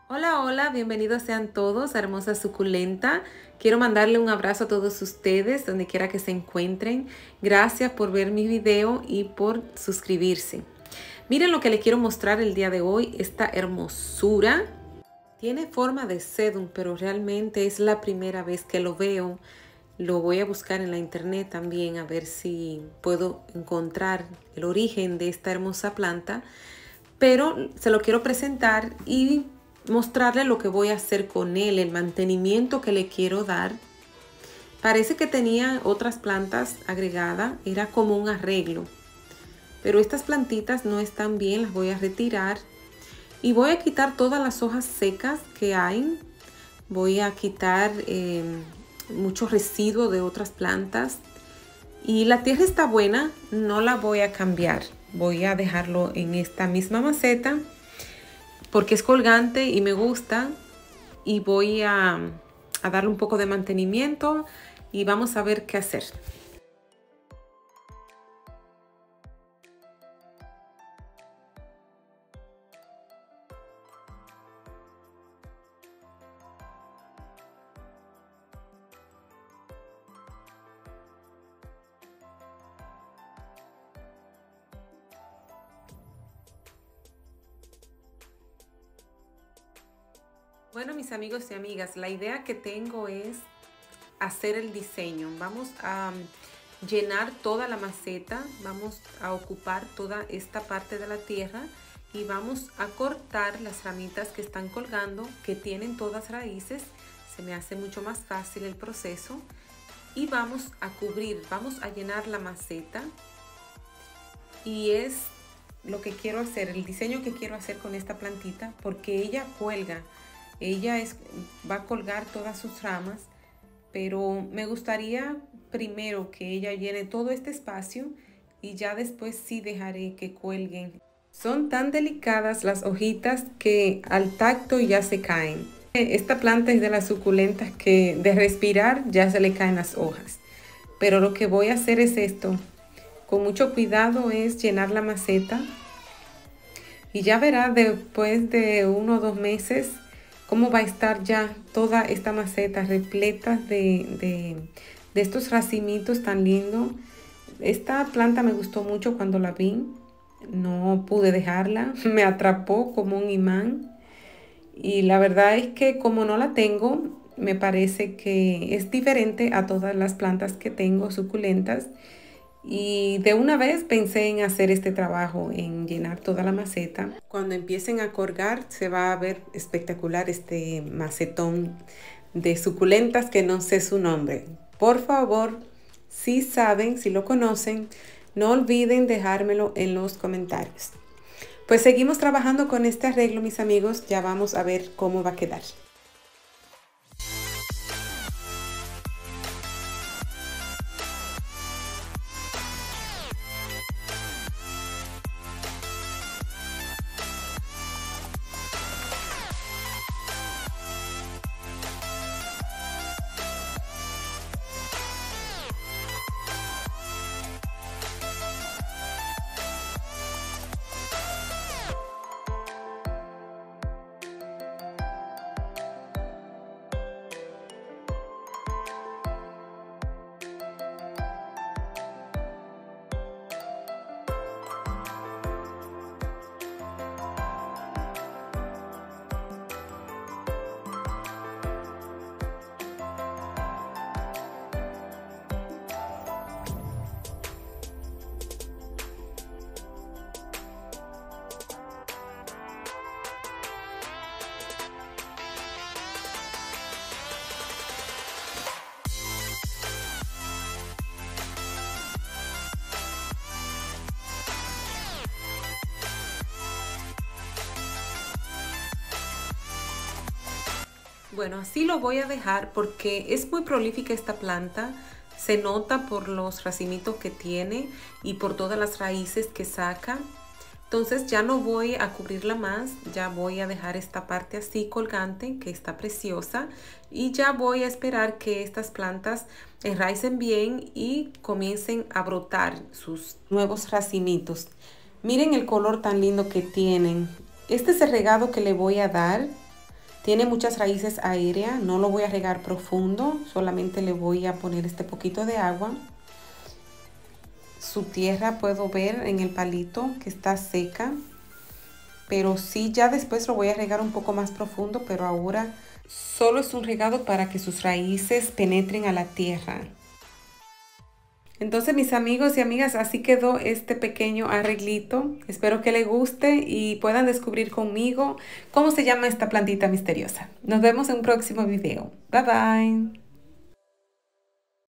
Hola, hola, bienvenidos sean todos a Hermosa Suculenta. Quiero mandarle un abrazo a todos ustedes, donde quiera que se encuentren. Gracias por ver mi video y por suscribirse. Miren lo que les quiero mostrar el día de hoy, esta hermosura. Tiene forma de sedum, pero realmente es la primera vez que lo veo. Lo voy a buscar en la internet también a ver si puedo encontrar el origen de esta hermosa planta. Pero se lo quiero presentar y mostrarle lo que voy a hacer con él, el mantenimiento que le quiero dar. Parece que tenía otras plantas agregadas, era como un arreglo. Pero estas plantitas no están bien, las voy a retirar. Y voy a quitar todas las hojas secas que hay. Voy a quitar muchos residuos de otras plantas. Y la tierra está buena, no la voy a cambiar. Voy a dejarlo en esta misma maceta porque es colgante y me gusta. Y voy a darle un poco de mantenimiento y vamos a ver qué hacer. Bueno, mis amigos y amigas, la idea que tengo es hacer el diseño. Vamos a llenar toda la maceta, vamos a ocupar toda esta parte de la tierra y vamos a cortar las ramitas que están colgando, que tienen todas raíces. Se me hace mucho más fácil el proceso y vamos a cubrir, vamos a llenar la maceta y es lo que quiero hacer, el diseño que quiero hacer con esta plantita, porque ella cuelga. Va a colgar todas sus ramas, pero me gustaría primero que ella llene todo este espacio y ya después sí dejaré que cuelguen. Son tan delicadas las hojitas que al tacto ya se caen. Esta planta es de las suculentas que de respirar ya se le caen las hojas. Pero lo que voy a hacer es esto. Con mucho cuidado es llenar la maceta y ya verá después de 1 o 2 meses cómo va a estar ya toda esta maceta repleta de estos racimitos tan lindos. Esta planta me gustó mucho cuando la vi. No pude dejarla. Me atrapó como un imán. Y la verdad es que como no la tengo, me parece que es diferente a todas las plantas que tengo suculentas. Y de una vez pensé en hacer este trabajo, en llenar toda la maceta. Cuando empiecen a colgar se va a ver espectacular este macetón de suculentas que no sé su nombre. Por favor, si saben, si lo conocen, no olviden dejármelo en los comentarios. Pues seguimos trabajando con este arreglo, mis amigos. Ya vamos a ver cómo va a quedar. Bueno, así lo voy a dejar porque es muy prolífica esta planta. Se nota por los racimitos que tiene y por todas las raíces que saca. Entonces ya no voy a cubrirla más, ya voy a dejar esta parte así colgante que está preciosa y ya voy a esperar que estas plantas enraicen bien y comiencen a brotar sus nuevos racimitos. Miren el color tan lindo que tienen. Este es el regado que le voy a dar. Tiene muchas raíces aéreas, no lo voy a regar profundo, solamente le voy a poner este poquito de agua. Su tierra puedo ver en el palito que está seca, pero sí ya después lo voy a regar un poco más profundo, pero ahora solo es un regado para que sus raíces penetren a la tierra. Entonces, mis amigos y amigas, así quedó este pequeño arreglito. Espero que les guste y puedan descubrir conmigo cómo se llama esta plantita misteriosa. Nos vemos en un próximo video. Bye bye.